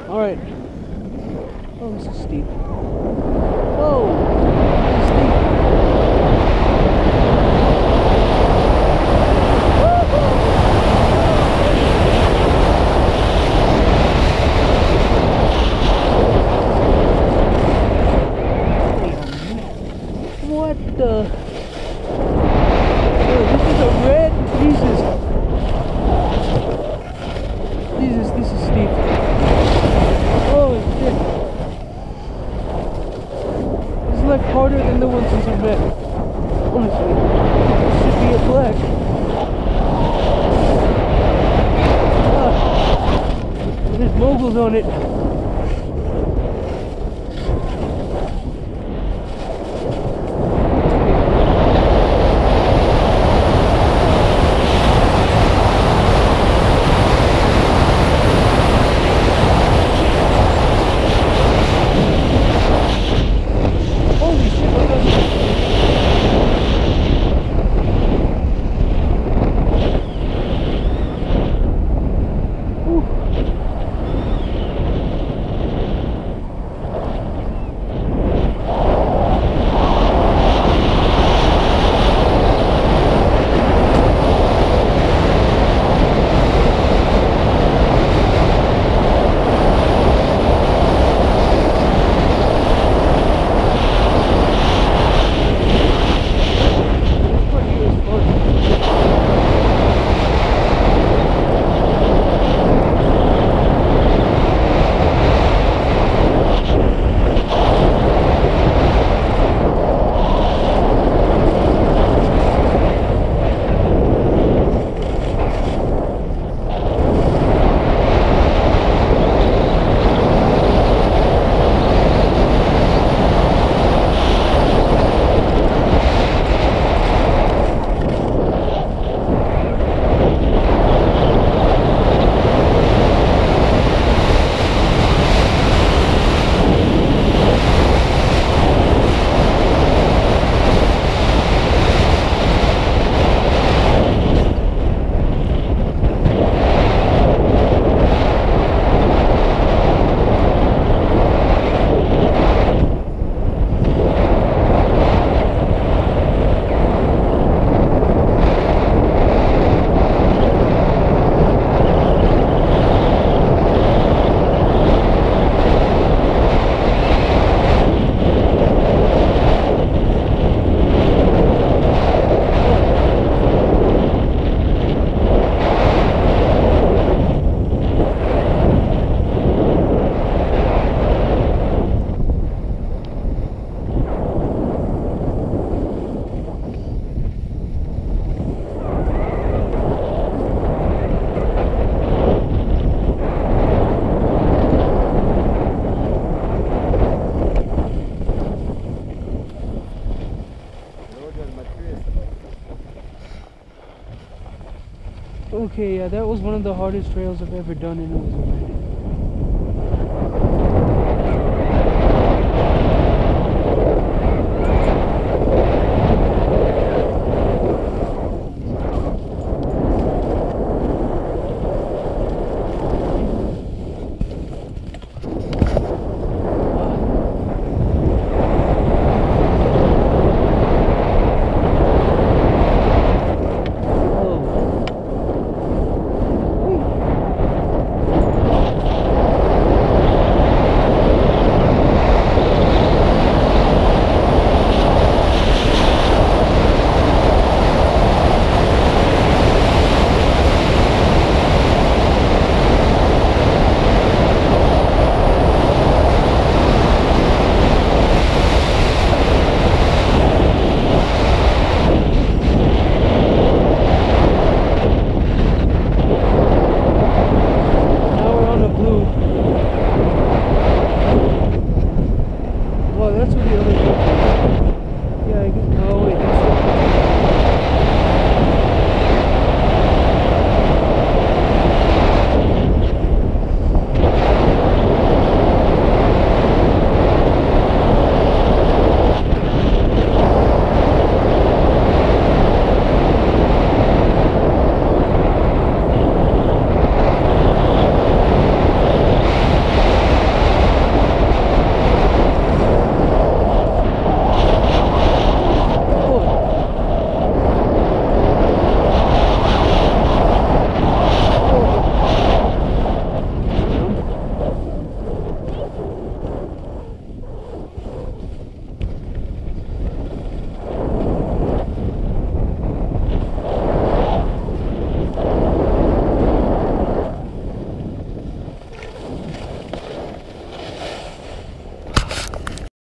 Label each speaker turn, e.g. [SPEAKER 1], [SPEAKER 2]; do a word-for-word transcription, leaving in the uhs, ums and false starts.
[SPEAKER 1] Alright. Oh, this is steep. Whoa! This is steep. What the? Oh, this is a red. Jesus. Jesus, this is steep. Holy shit. This is like harder than the ones in Cabane. Honestly. This should be a black. Ah. There's moguls on it. Okay, yeah, that was one of the hardest trails I've ever done, and it was